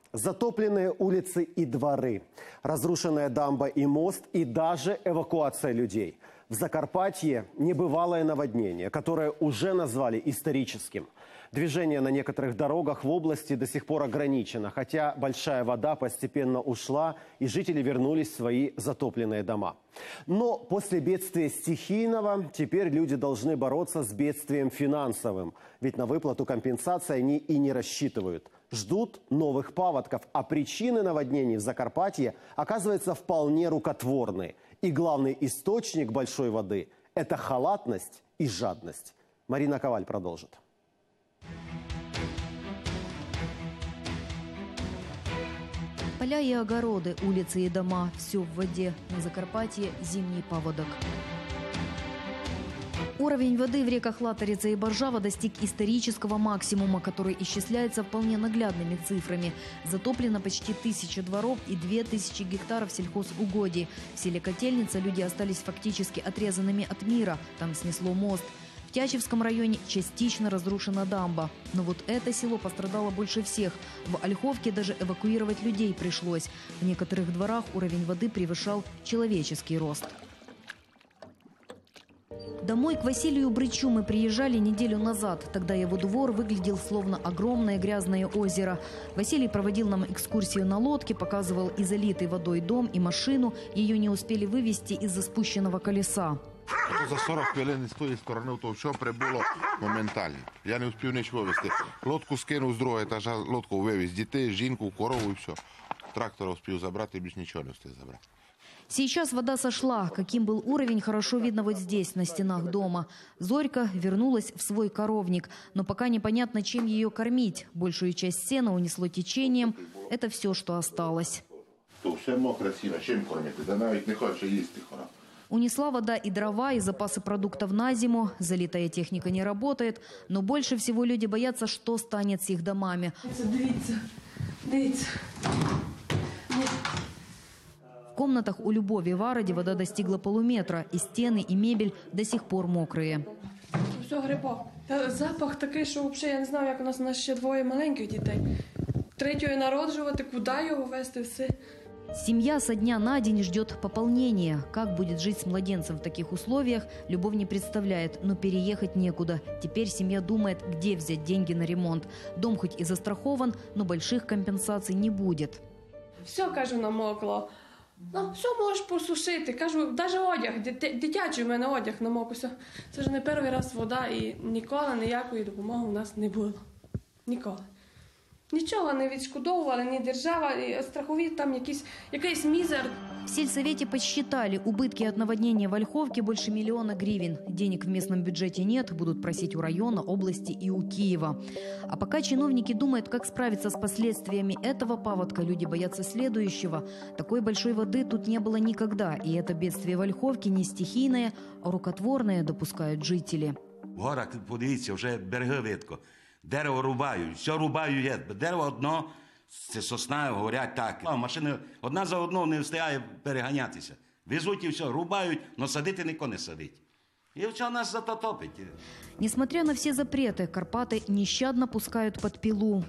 Затопленные улицы и дворы, разрушенная дамба и мост и даже эвакуация людей. В Закарпатье небывалое наводнение, которое уже назвали историческим. Движение на некоторых дорогах в области до сих пор ограничено, хотя большая вода постепенно ушла и жители вернулись в свои затопленные дома. Но после бедствия стихийного теперь люди должны бороться с бедствием финансовым. Ведь на выплату компенсации они и не рассчитывают. Ждут новых паводков, а причины наводнений в Закарпатье оказываются вполне рукотворные. И главный источник большой воды – это халатность и жадность. Марина Коваль продолжит. Поля и огороды, улицы и дома – все в воде. На Закарпатье зимний паводок. Уровень воды в реках Латарица и Боржава достиг исторического максимума, который исчисляется вполне наглядными цифрами. Затоплено почти 1000 дворов и 2000 гектаров сельхозугодий. В селе Котельница люди остались фактически отрезанными от мира. Там снесло мост. В Тячевском районе частично разрушена дамба. Но вот это село пострадало больше всех. В Ольховке даже эвакуировать людей пришлось. В некоторых дворах уровень воды превышал человеческий рост. Домой к Василию Брычу мы приезжали неделю назад. Тогда его двор выглядел словно огромное грязное озеро. Василий проводил нам экскурсию на лодке, показывал и залитый водой дом, и машину. Ее не успели вывести из-за спущенного колеса. За 40 хвилин з тої сторони то все прибуло моментально. Я не успів нічого вивезти. Лодку скинув з другого етажа, лодку вивез дітей, жінку, корову і все. Трактора успів забрати, і більше нічого не встиг забрати. Сейчас вода сошла. Каким был уровень, хорошо видно вот здесь, на стенах дома. Зорька вернулась в свой коровник. Но пока непонятно, чем ее кормить. Большую часть сена унесло течением. Это все, что осталось. То все мокре сіно, чим кормити? Да навіть не хоче їсти хора. Унесла вода и дрова, и запасы продуктов на зиму. Залитая техника не работает. Но больше всего люди боятся, что станет с их домами. Дивіться. В комнатах у Любови в Араде вода достигла полуметра. И стены, и мебель до сих пор мокрые. Все грибок. Запах такий, що взагалі я не знаю, як у нас ще двоє маленьких дітей. Третьої народжувати, куди його везти, все. Семья со дня на день ждет пополнения. Как будет жить с младенцем в таких условиях, Любовь не представляет, но переехать некуда. Теперь семья думает, где взять деньги на ремонт. Дом хоть и застрахован, но больших компенсаций не будет. Все, кажу, намокло. Ну, все можеш посушити. Кажу, навіть одяг, дитячий в мене одяг намок. Це ж не перший раз вода і ніколи ніякої допомоги у нас не було. Ніколи. Нічого не відшкодовували, ні держава, і страхові там якийсь мізер. В сельсовете подсчитали, убытки от наводнения в Ольховке больше 1 000 000 гривен. Денег в местном бюджете нет, будут просить у района, области и у Киева. А пока чиновники думают, как справиться с последствиями этого паводка, люди боятся следующего. Такой большой воды тут не было никогда, и это бедствие в Ольховке не стихийное, а рукотворное, допускают жители. В горах, подивіться, вже береги видко. Дерево рубають, все рубають. Дерево одно, це сосна, горять так. А машини одна за одну не встигає переганятися. Везуть і все, рубають, але садити ніхто не садить. І все нас зато топить. Несмотря на все запреты, Карпаты нещадно пускают под пилу.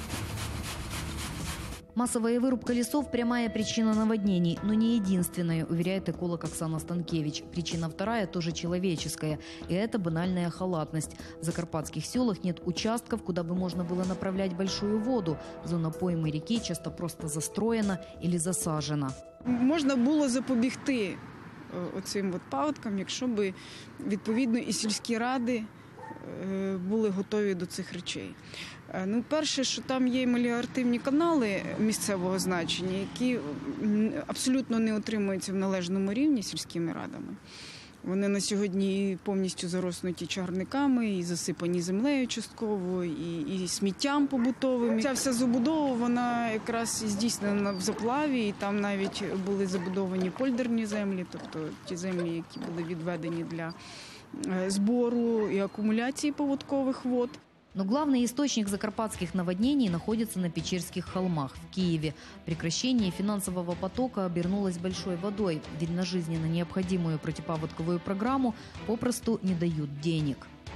Массовая вырубка лесов – прямая причина наводнений, но не единственная, уверяет эколог Оксана Станкевич. Причина вторая тоже человеческая, и это банальная халатность. В закарпатских селах нет участков, куда бы можно было направлять большую воду. Зона поймы реки часто просто застроена или засажена. Можна було запобігти оцим паводкам, якщо б відповідно і сільські ради були готові до цих речей. Ну, перше, що там є меліоративні канали місцевого значення, які абсолютно не отримуються в належному рівні сільськими радами. Вони на сьогодні повністю зароснуті чагарниками, і засипані землею частково, і сміттям побутовим. Ця вся забудова, вона якраз здійснена в заплаві, і там навіть були забудовані польдерні землі, тобто ті землі, які були відведені для збору і акумуляції поводкових вод. Но главный источник закарпатских наводнений находится на Печерских холмах в Киеве. Прекращение финансового потока обернулось большой водой, ведь на жизненно необходимую противопаводковую программу попросту не дают денег.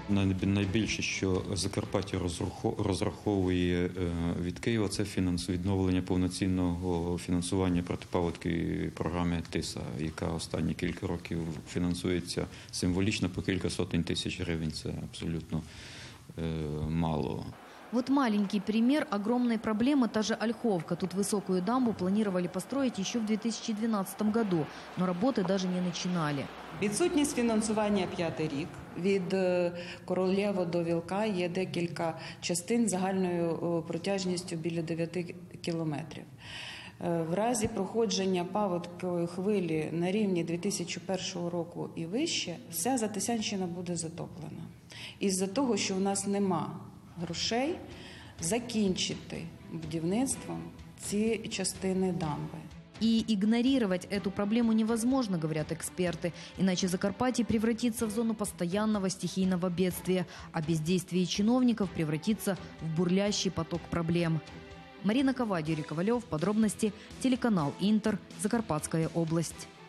Найбільше, що Закарпаття розраховує від Києва, це відновлення повноцінного фінансування протипаводкової програми ТИСА, яка останні кілька років фінансується символічно по кілька сотень тисяч гривень. Це абсолютно мало. Вот маленький пример огромной проблемы, та же Ольховка. Тут высокую дамбу планировали построить еще в 2012 году, но работы даже не начинали. Відсутність фінансування 5-й рік. Від Королєва до Вілка є декілька частин загальною протяжністю біля 9 кілометрів. В разі проходження паводкової хвилі на рівні 2001 року і вище, вся Затисянщина буде затоплена. Із-за того, що у нас нема грошей закінчити будівництвом ці частини дамби. И игнорировать эту проблему невозможно, говорят эксперты, иначе Закарпатье превратится в зону постоянного стихийного бедствия, а бездействие чиновников превратится в бурлящий поток проблем. Марина Ковадь, Юрий Ковалев, подробности, телеканал Интер, Закарпатская область.